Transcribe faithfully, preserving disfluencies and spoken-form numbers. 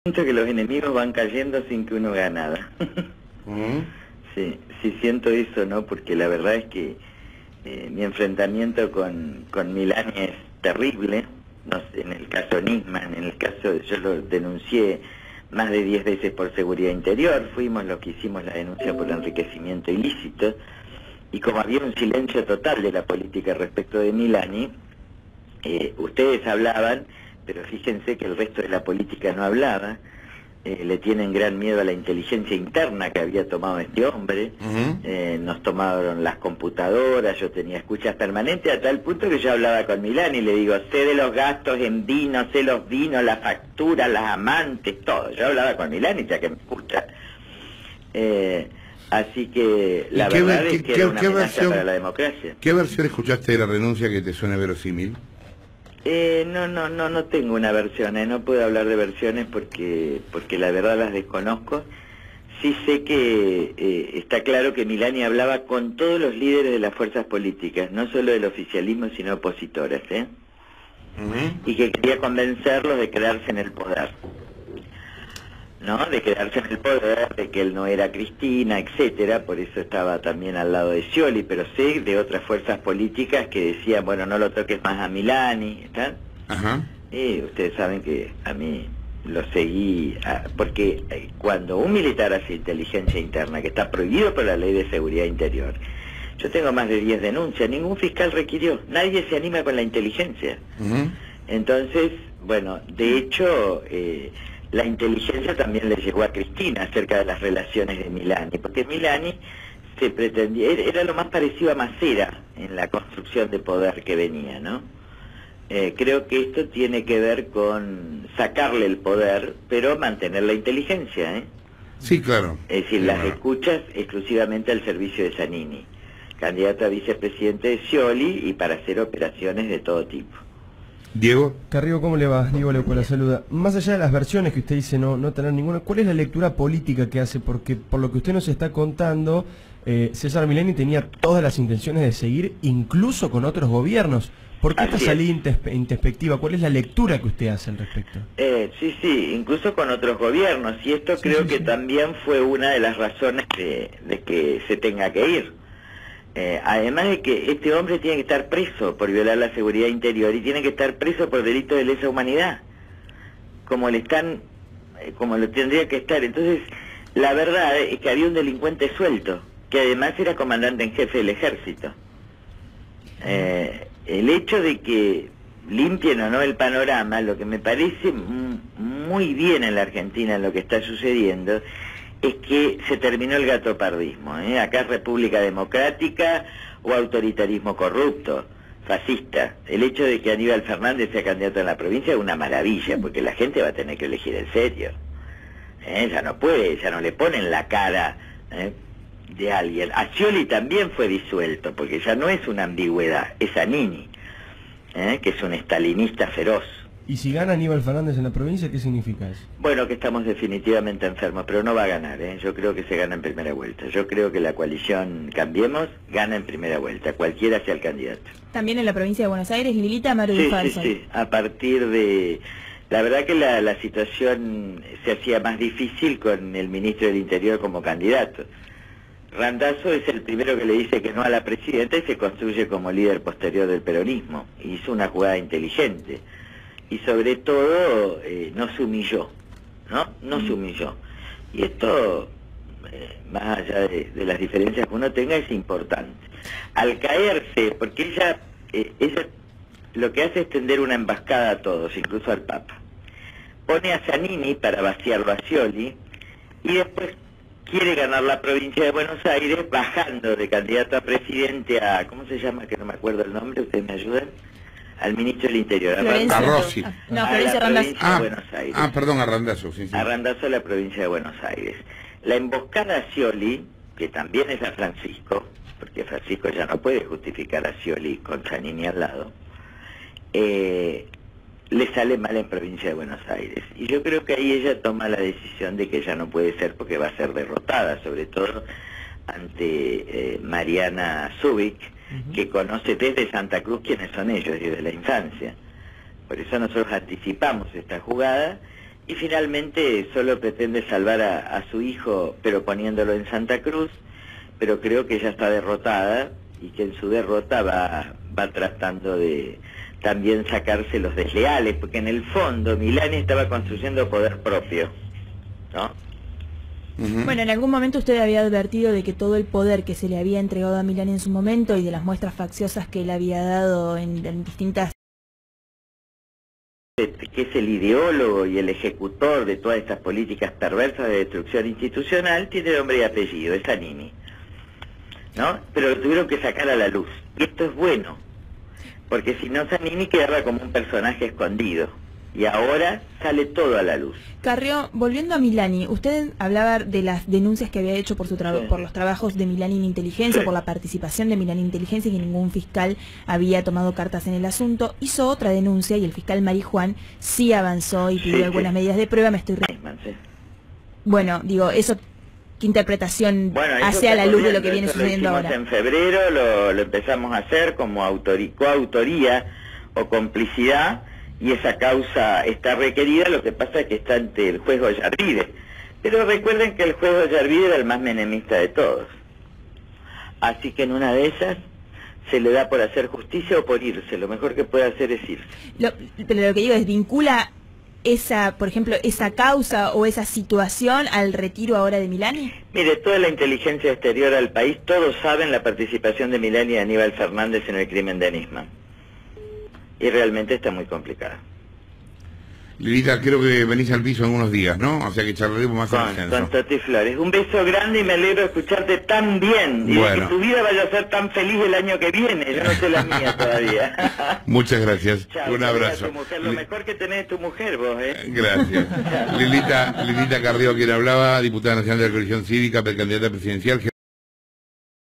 Siento que los enemigos van cayendo sin que uno haga nada. ¿Mm? Sí, sí siento eso, ¿no? Porque la verdad es que eh, mi enfrentamiento con, con Milani es terrible. No sé, en el caso Nisman, en el caso, yo lo denuncié más de diez veces por seguridad interior, fuimos los que hicimos la denuncia por enriquecimiento ilícito, y como había un silencio total de la política respecto de Milani, eh, ustedes hablaban, pero fíjense que el resto de la política no hablaba. Eh, le tienen gran miedo a la inteligencia interna que había tomado este hombre. Uh-huh. eh, nos tomaron las computadoras, yo tenía escuchas permanentes a tal punto que yo hablaba con Milani y le digo, sé de los gastos en vino, sé los vinos, las facturas, las amantes, todo. Yo hablaba con Milani ya que me escucha. Eh, así que la verdad qué, es que qué, era una qué amenaza versión, para la democracia. ¿Qué versión escuchaste de la renuncia que te suena verosímil? Eh, no, no, no, no tengo una versión, eh, no puedo hablar de versiones porque, porque la verdad las desconozco. Sí sé que eh, está claro que Milani hablaba con todos los líderes de las fuerzas políticas, no solo del oficialismo, sino opositoras, ¿eh? Uh-huh. Y que quería convencerlos de quedarse en el poder, ¿no? De quedarse en el poder, de que él no era Cristina, etcétera. Por eso estaba también al lado de Scioli, pero sé de otras fuerzas políticas que decían, bueno, no lo toques más a Milani, ¿está? Ajá. Y ustedes saben que a mí lo seguí, a, porque eh, cuando un militar hace inteligencia interna, que está prohibido por la ley de seguridad interior, yo tengo más de diez denuncias, ningún fiscal requirió, nadie se anima con la inteligencia. Uh-huh. Entonces, bueno, de hecho, eh, la inteligencia también le llegó a Cristina acerca de las relaciones de Milani, porque Milani se pretendía, era lo más parecido a Macera en la construcción de poder que venía, ¿no? Eh, creo que esto tiene que ver con sacarle el poder, pero mantener la inteligencia, ¿eh? Sí, claro. Es decir, Sí, las claro. escuchas exclusivamente al servicio de Zanini, candidato a vicepresidente de Scioli y para hacer operaciones de todo tipo. Diego. Carrió, ¿cómo le va? Diego Leuco la saluda. Más allá de las versiones que usted dice no, no tener ninguna, ¿cuál es la lectura política que hace? Porque por lo que usted nos está contando, eh, César Milani tenía todas las intenciones de seguir, incluso con otros gobiernos. ¿Por qué esta Así es. salida intes- introspectiva? ¿Cuál es la lectura que usted hace al respecto? Eh, sí, sí, incluso con otros gobiernos, y esto Sí, creo sí, que sí. también fue una de las razones de, de que se tenga que ir. Eh, además de que este hombre tiene que estar preso por violar la seguridad interior y tiene que estar preso por delito de lesa humanidad, como le están, eh, como lo tendría que estar. Entonces, la verdad es que había un delincuente suelto, que además era comandante en jefe del ejército. Eh, el hecho de que limpien o no el panorama, lo que me parece muy bien en la Argentina, en lo que está sucediendo, es que se terminó el gatopardismo, ¿eh? Acá es República Democrática o autoritarismo corrupto, fascista. El hecho de que Aníbal Fernández sea candidato en la provincia es una maravilla, porque la gente va a tener que elegir en serio. ¿Eh? Ya no puede, ya no le ponen la cara, ¿eh?, de alguien. A Scioli también fue disuelto, porque ya no es una ambigüedad, es Zanini, ¿eh?, que es un estalinista feroz. ¿Y si gana Aníbal Fernández en la provincia, qué significa eso? Bueno, que estamos definitivamente enfermos, pero no va a ganar, ¿eh? Yo creo que se gana en primera vuelta. Yo creo que la coalición Cambiemos gana en primera vuelta, cualquiera sea el candidato. También en la provincia de Buenos Aires, Lilita Maru Sí, sí, Falso. sí, a partir de... La verdad que la, la situación se hacía más difícil con el ministro del Interior como candidato. Randazzo es el primero que le dice que no a la presidenta y se construye como líder posterior del peronismo. Hizo una jugada inteligente. Y sobre todo, eh, no se humilló, ¿no? No se humilló. Y esto, eh, más allá de, de las diferencias que uno tenga, es importante. Al caerse, porque ella, eh, ella lo que hace es tender una emboscada a todos, incluso al Papa. Pone a Zanini para vaciarlo a Scioli y después quiere ganar la provincia de Buenos Aires bajando de candidato a presidente a, ¿cómo se llama? Que no me acuerdo el nombre, ¿ustedes me ayudan? Al ministro del Interior, a Florencia. A Rossi. Ah, No, a Florencia la Randazzo. provincia de Ah, Buenos Aires. ah, perdón, a Randazzo, sí, sí. A Randazzo, la provincia de Buenos Aires. La emboscada a Scioli, que también es a Francisco, porque Francisco ya no puede justificar a Scioli con Zanini al lado, eh, le sale mal en provincia de Buenos Aires. Y yo creo que ahí ella toma la decisión de que ya no puede ser porque va a ser derrotada, sobre todo ante eh, Mariana Zubik, uh-huh, que conoce desde Santa Cruz quiénes son ellos, desde la infancia. Por eso nosotros anticipamos esta jugada y finalmente solo pretende salvar a, a su hijo, pero poniéndolo en Santa Cruz, pero creo que ella está derrotada y que en su derrota va, va tratando de también sacarse los desleales, porque en el fondo Milani estaba construyendo poder propio, ¿no? Uh-huh. Bueno, en algún momento usted había advertido de que todo el poder que se le había entregado a Milani en su momento y de las muestras facciosas que él había dado en, en distintas... que es el ideólogo y el ejecutor de todas estas políticas perversas de destrucción institucional, tiene nombre y apellido, es Zanini, ¿no? Pero lo tuvieron que sacar a la luz. Y esto es bueno, porque si no Zanini quedaba como un personaje escondido. Y ahora sale todo a la luz. Carrió, volviendo a Milani, usted hablaba de las denuncias que había hecho por su sí. por los trabajos de Milani en Inteligencia, sí. por la participación de Milani en Inteligencia, y que ningún fiscal había tomado cartas en el asunto. Hizo otra denuncia y el fiscal Marijuán sí avanzó y pidió sí, algunas sí. medidas de prueba. Me estoy re... sí. Bueno, digo, eso, ¿qué interpretación bueno, hace a la luz de lo que viene sucediendo lo ahora? En febrero lo, lo empezamos a hacer como autori coautoría o complicidad, y esa causa está requerida, lo que pasa es que está ante el juez Ollarvide. Pero recuerden que el juez Ollarvide era el más menemista de todos. Así que en una de ellas se le da por hacer justicia o por irse. Lo mejor que puede hacer es irse. Lo, pero lo que digo es, ¿vincula esa, por ejemplo, esa causa o esa situación al retiro ahora de Milani? Mire, toda la inteligencia exterior al país, todos saben la participación de Milani y Aníbal Fernández en el crimen de Nisman. Y realmente está muy complicada. Lilita, creo que venís al piso en unos días, ¿no? O sea que charlaremos más con, en con Toti Flores. Un beso grande y me alegro de escucharte tan bien. Y bueno. de que tu vida vaya a ser tan feliz el año que viene. Yo no sé la mía todavía. Muchas gracias. Chao, un abrazo. Tu mujer. Lo mejor que tenés es tu mujer, vos, ¿eh? Gracias. Lilita, Lilita Carrió, quien hablaba, diputada nacional de la Coalición Cívica, precandidata presidencial.